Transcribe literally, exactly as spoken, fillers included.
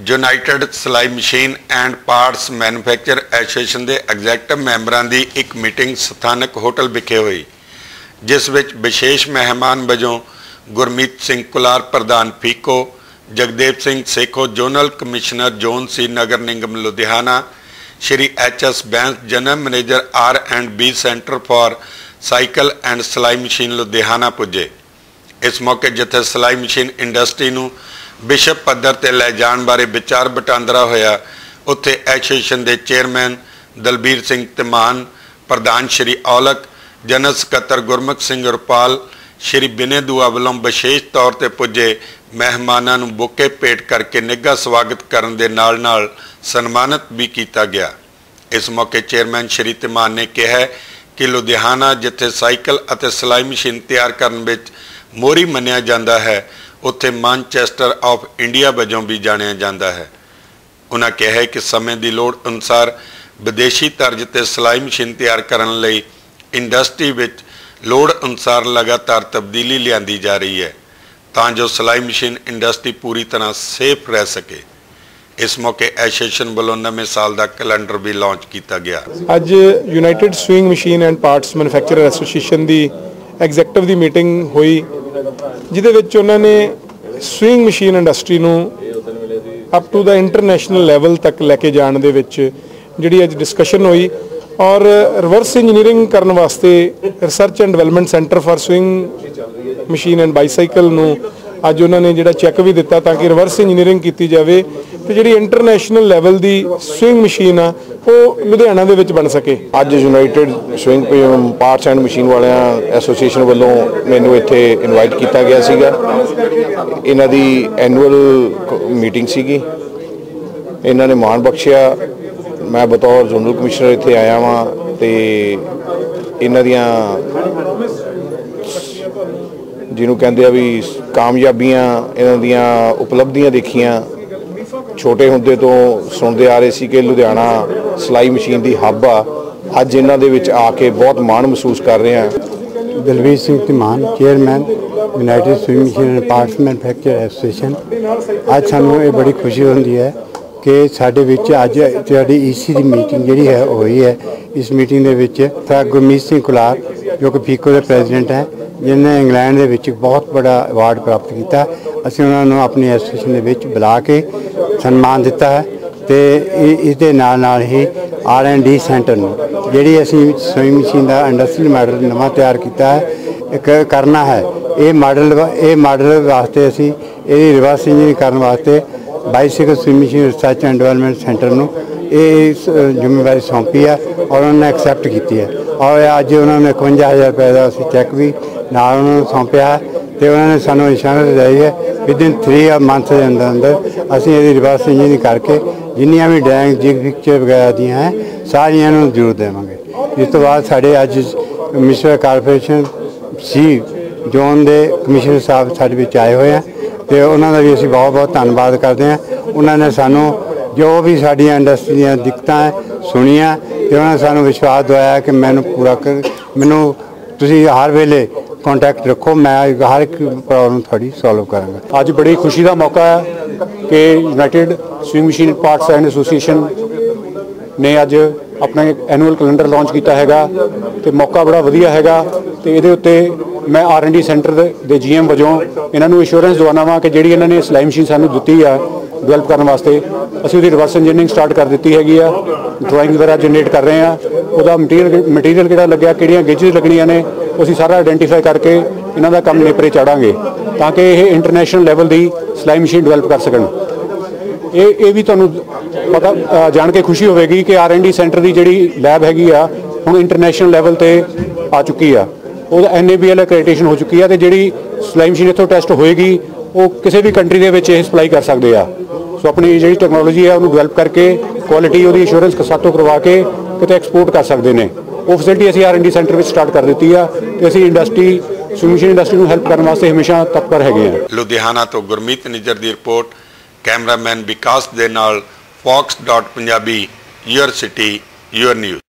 United सिलाई machine and parts manufacture association के executive मैंबरां की एक मीटिंग स्थानक होटल विखे हुई, जिस विच विशेष मेहमान वजों गुरमीत सिंह कुलार प्रधान FICO, Jagdev Singh Sekhon zonal commissioner zone C नगर निगम Ludhiana, Shri H S Bains general manager R and B centre for cycle and सिलाई मशीन लुधियाना पुजे। इस मौके जिथे सिलाई मशीन इंडस्ट्री नूं विश्व पद्धर ते लै जाण बारे विचार वटांदरा होया, उत्थे एसोसीएशन के चेयरमैन दलबीर सिंह तिमान, प्रधान श्री औलक, जनरल सकत्तर गुरमुख सिंह रुपाल, श्री बिने दुआ वालों विशेष तौर पर पुजे मेहमानों नूं बुके भेट करके निघा स्वागत करन दे नाल नाल सन्मानित भी किया गया। इस मौके चेयरमैन श्री तिमान ने कहा कि लुधियाना जिथे साइकिल अते सिलाई मशीन तैयार करन विच मोहरी मन्निया जाता है, उत्थे मैनचेस्टर ऑफ इंडिया वजों भी जानिया जाता है। उन्होंने कहा कि समय की लोड़ अनुसार विदेशी तर्ज ते सिलाई मशीन तैयार करने लई इंडस्ट्री विच लोड़ अनुसार लगातार तब्दीली लियांदी जा रही है, तां जो सिलाई मशीन इंडस्ट्री पूरी तरह सेफ रह सके। इस मौके एसोसीएशन वालों नवें साल का कैलेंडर भी लॉन्च किया गया। अज united sewing machine and parts manufacturer association की एग्जैक्टिव की मीटिंग हुई, जिहदे विच उन्होंने स्विंग मशीन इंडस्ट्री नूं up to the international level तक लैके जाने दे विच जिहड़ी अज डिस्कशन हुई, और रिवर्स इंजीनियरिंग करने वास्ते research and development centre for sewing machine and bicycle नूं अज उन्होंने जिहड़ा चैक भी दिता ताकि रिवर्स इंजीनियरिंग की जाए तो जी इंटरनेशनल लैवल की स्विंग मशीन आ वो लुधियाना दे विच बन सके। अज united sewing parts and machine वाले एसोसीएशन वालों मैनू इत्थे इनवाइट किया गया सीगा। इन्हां दी एनुअल मीटिंग सीगी, इन्हां ने मान बख्शिया। मैं बतौर जोनल कमिश्नर इत्थे आया वां ते इन्हां दियां जिन्हों कहते हैं भी कामयाबियां, इन्हां दियां उपलब्धियां देखियां। छोटे होंदे तो सुनते आ रहे सी कि लुधियाना सिलाई मशीन की हब आ, अज इन्हां दे विच आके बहुत माण महसूस कर रहे हैं। Dalbir Singh Timan, chairman united sewing machine and parts manufacture association. अज सानूं ये बड़ी खुशी होंदी है कि साडे विच अज साडी ईसी की मीटिंग जिहड़ी है हुई है। इस मीटिंग दे विच गुरमीत सिंह कुलार जो कि फीको के प्रेजिडेंट हैं, जिन्हें इंग्लैंड दे विच बहुत बड़ा अवार्ड प्राप्त किया, असीं उन्हां नूं अपनी एसोसीएशन दे विच बुला के सन्मान दिता है। तो इस दे नाल नाल ही आर एंड डी सेंटर नूं जिहड़ी असीं स्विंग मशीन का इंडस्ट्रियल मॉडल नवां तैयार किया है एक करना है। ये मॉडल ये मॉडल वास्ते असीं इहदी रिवर्स इंजीनियरिंग करने वास्ते bicycle sewing machine research and development centre नूं ये जिम्मेवारी सौंपी है और उन्होंने एक्सैप्ट की है। और अज उन्होंने इकवंजा हज़ार रुपये का असीं चैक भी नाल उन्होंने सौंपया है। तो उन्होंने सानू इशारा दिलाई है विद इन थ्री मंथ के अंदर अंदर असीं ये रिवर्स इंजीनियरिंग करके जिन्नियां भी ड्राइंग जिग पिक्चर वगैरह दी हैं सारियां नूं जरूर देवांगे। इस तो बाद साढ़े अज म्यूनसिपल कारपोरेशन सी जोन के कमिश्नर साहब साढ़े विच आए हुए हैं, तो उन्होंने भी असीं बहुत बहुत धन्नवाद करते हैं। उन्होंने सानू जो भी साडियां इंडस्ट्री दी दिक्कतां है सुनिया, तो उन्होंने सानू विश्वास दवाया कि मैनू पूरा कर मैनू तुसीं हर वेले कॉन्टैक्ट रखो, मैं हर एक प्रॉब्लम थोड़ी सॉल्व करांगा। आज बड़ी खुशी का मौका है कि united sewing machine parts and association ने अज अपना एनुअल कैलेंडर लॉन्च किया हैगा, तो मौका बड़ा वधिया हैगा। तो ये उत्ते मैं आर एंड डी सेंटर के जी एम वजों इन्हों इंश्योरेंस दवाना वा कि जी इन्होंने सिलाई मशीन सानू दी है डिवेलप करने वास्ते, असीं उहदी रिवर्स इंजीनियरिंग स्टार्ट कर दी हैगी आ। ड्राइंग वगैरह जनरेट कर रहे हैं, उसका मटीरियल मटीरियल किहड़ा लग्या, किहड़ियां गेजेस लगनियां ने, असीं सारा आइडेंटिफाई करके इन्हां दा काम नेपरे चाढ़ांगे ताकि ये इंटरनेशनल लैवल की सिलाई मशीन डिवेलप कर सकन। ये ये भी तुहानूं पता जान के खुशी होगी कि आर एंड डी सेंटर की जिहड़ी लैब हैगी आ हुण इंटरनेशनल लैवल पर आ चुकी आ, वो N A B L accreditation हो चुकी है। तो जिहड़ी सिलाई मशीन इत्थों टैसट होएगी वो किसी भी कंट्री दे विच सप्लाई कर सकते हैं। सो अपनी जी टैक्नोलॉजी है उन्होंने डिवेलप करके क्वालिटी वो इंश्योरेंस सातों करवा के कितने एक्सपोर्ट कर सकते हैं। वो फैसिलिटी असीं आर एंड डी सेंटर में स्टार्ट कर दी है, तो असीं इंडस्ट्री स्विंग मशीन इंडस्ट्री को हेल्प करने वास्ते हमेशा तत्पर है। लुधियाना तो गुरमीत निजर की रिपोर्ट, कैमरामैन विकास दे नाल Fox dot Punjabi, your city your news.